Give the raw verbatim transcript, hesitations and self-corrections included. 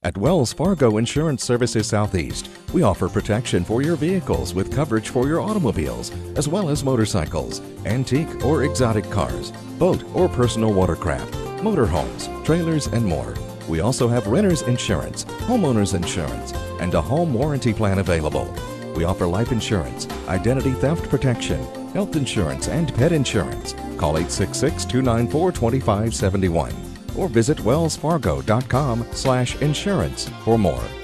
At Wells Fargo Insurance Services Southeast, we offer protection for your vehicles with coverage for your automobiles, as well as motorcycles, antique or exotic cars, boat or personal watercraft, motorhomes, trailers, and more. We also have renter's insurance, homeowner's insurance, and a home warranty plan available. We offer life insurance, identity theft protection, health insurance, and pet insurance. Call eight six six, two nine four, two five seven one or visit wells fargo dot com slash insurance for more.